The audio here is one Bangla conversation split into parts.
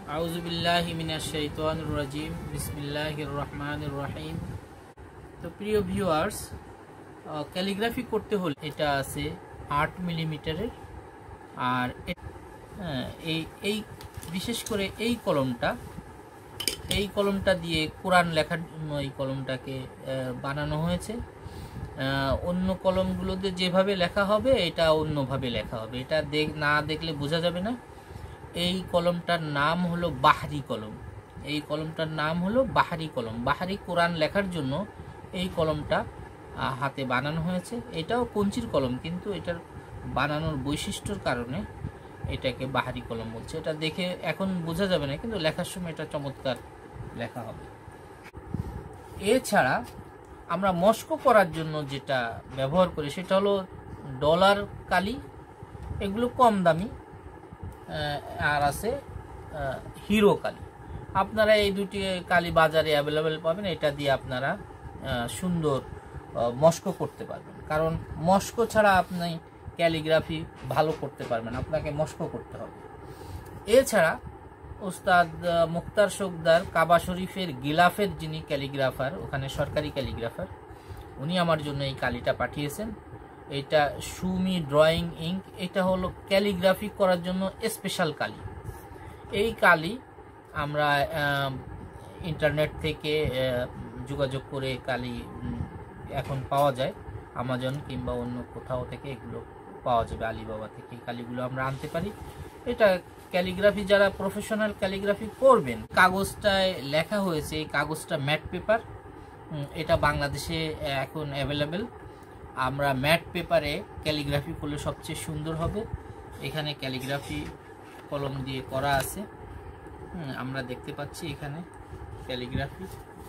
আউযুবিল্লাহি মিনাশ শাইতানির রাজিম বিসমিল্লাহির রহমানির রহিম। তো প্রিয় ভিউয়ার্স, ক্যালিগ্রাফি করতে হলে এটা আছে 8 মিলিমিটারের। আর এই বিশেষ করে এই কলমটা দিয়ে কোরআন লেখার জন্য এই কলমটাকে বানানো হয়েছে। অন্য কলমগুলোতে যেভাবে লেখা হবে এটা অন্যভাবে লেখা হবে, এটা না দেখলে বোঝা যাবে না। এই কলমটার নাম হলো বাহরি কলম। এই কলমটার নাম হলো বাহরি কলম। বাহরি কোরআন লেখার জন্য এই কলমটা হাতে বানানো হয়েছে। এটাও কঞ্চির কলম, কিন্তু এটার বানানোর বৈশিষ্ট্যর কারণে এটাকে বাহরি কলম বলছে। এটা দেখে এখন বোঝা যাবে না, কিন্তু লেখার সময় এটা চমৎকার লেখা হবে। এছাড়া আমরা মস্কো করার জন্য যেটা ব্যবহার করি সেটা হলো ডলার কালি। এগুলো কম দামি। আর আছে হিরো কালি। আপনারা এই দুটি কালি বাজারে অ্যাভেলেবেল পাবেন। এটা দিয়ে আপনারা সুন্দর মস্কো করতে পারবেন, কারণ মস্কো ছাড়া আপনি ক্যালিগ্রাফি ভালো করতে পারবেন, আপনাকে মস্কো করতে হবে। এছাড়া ওস্তাদ মুক্তার শোকদার কাবা শরীফের গিলাফের যিনি ক্যালিগ্রাফার, ওখানে সরকারি ক্যালিগ্রাফার, উনি আমার জন্য এই কালিটা পাঠিয়েছেন। এটা সুমি ড্রয়িং ইঙ্ক। এটা হলো ক্যালিগ্রাফি করার জন্য স্পেশাল কালি। এই কালি আমরা ইন্টারনেট থেকে যোগাযোগ করে কালি এখন পাওয়া যায়, আমাজন কিংবা অন্য কোথাও থেকে এগুলো পাওয়া যাবে, আলিবাবা থেকে এই কালিগুলো আমরা আনতে পারি। এটা ক্যালিগ্রাফি যারা প্রফেশনাল ক্যালিগ্রাফি করবেন, কাগজটায় লেখা হয়েছে, এই কাগজটা ম্যাট পেপার। এটা বাংলাদেশে এখন অ্যাভেলেবেল। আমরা ম্যাট পেপারে ক্যালিগ্রাফি করলে সবচেয়ে সুন্দর হবে। এখানে ক্যালিগ্রাফি কলম দিয়ে করা আছে, আমরা দেখতে পাচ্ছি এখানে ক্যালিগ্রাফি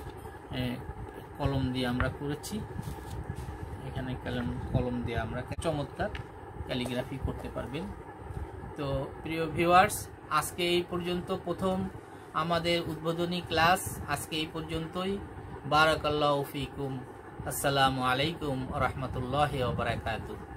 কলম দিয়ে আমরা করেছি। এখানে কলম দিয়ে আমরা চমৎকার ক্যালিগ্রাফি করতে পারবেন। তো প্রিয় ভিউয়ার্স, আজকে এই পর্যন্ত প্রথম আমাদের উদ্বোধনী ক্লাস। আজকে এই পর্যন্তই। বারাকাল্লাহু ফিকুম। আসসালামু আলাইকুম ওয়া রাহমাতুল্লাহি ওয়া বারাকাতুহু।